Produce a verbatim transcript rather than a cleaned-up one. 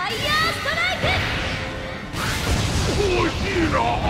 イヤーストライク。 欲しいな。